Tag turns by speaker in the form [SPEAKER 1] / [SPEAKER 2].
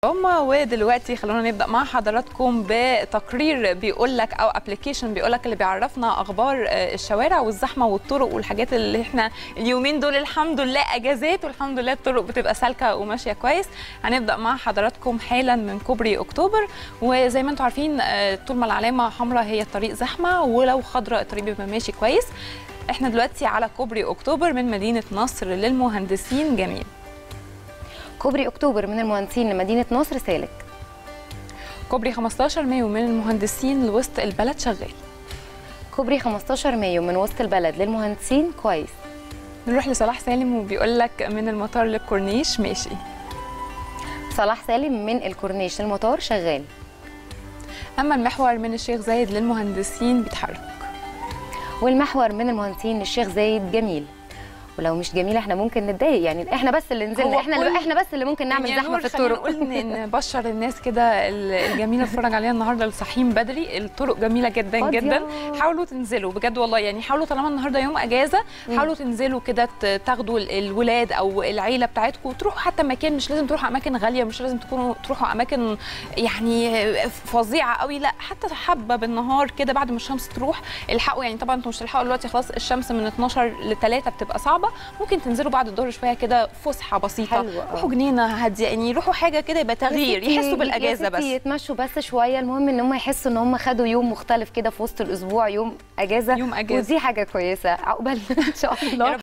[SPEAKER 1] ودلوقتي خلونا نبدا مع حضراتكم بتقرير بيقول لك او ابلكيشن بيقول لك اللي بيعرفنا اخبار الشوارع والزحمه والطرق والحاجات اللي احنا اليومين دول الحمد لله اجازات والحمد لله الطرق بتبقى سالكه وماشيه كويس. هنبدا مع حضراتكم حالا من كوبري اكتوبر، وزي ما انتم عارفين طول ما العلامه حمراء هي الطريق زحمه، ولو خضراء الطريق بيبقى ماشي كويس. احنا دلوقتي على كوبري اكتوبر من مدينه نصر للمهندسين جميل.
[SPEAKER 2] كوبري اكتوبر من المهندسين لمدينه نصر سالك.
[SPEAKER 1] كوبري 15 مايو من المهندسين لوسط البلد شغال.
[SPEAKER 2] كوبري 15 مايو من وسط البلد للمهندسين كويس.
[SPEAKER 1] نروح لصلاح سالم وبيقول لك من المطار للكورنيش ماشي.
[SPEAKER 2] صلاح سالم من الكورنيش للمطار شغال.
[SPEAKER 1] اما المحور من الشيخ زايد للمهندسين بيتحرك.
[SPEAKER 2] والمحور من المهندسين للشيخ زايد جميل. ولو مش جميله احنا ممكن نتضايق، يعني احنا بس اللي نزلنا، احنا بس اللي ممكن نعمل زحمه في الطرق.
[SPEAKER 1] نقول نبشر الناس كده الجميله نتفرج عليها النهارده الصحيين بدري، الطرق جميله جدا جدا. حاولوا تنزلوا بجد والله، يعني حاولوا طالما النهارده يوم اجازه حاولوا تنزلوا كده تاخدوا الولاد او العيله بتاعتكم وتروحوا حتى مكان، مش لازم تروحوا اماكن غاليه، مش لازم تروحوا اماكن يعني فظيعه قوي، لا حتى حبه بالنهار كده بعد ما الشمس تروح الحقوا. يعني طبعا انتم مش هتلحقوا دلوقتي خلاص، الشمس من 12 ل 3 بتبقى صعبه، ممكن تنزلوا بعد الظهر شويه كده فسحه بسيطه، روحوا جنينه هاديه، يعني روحوا حاجه كده يبقى تغيير، يحسوا بالاجازه بس
[SPEAKER 2] يتمشوا بس شويه. المهم ان هم يحسوا ان هم خدوا يوم مختلف كده في وسط الاسبوع، يوم اجازه، ودي حاجه كويسه. عقبالنا ان شاء الله.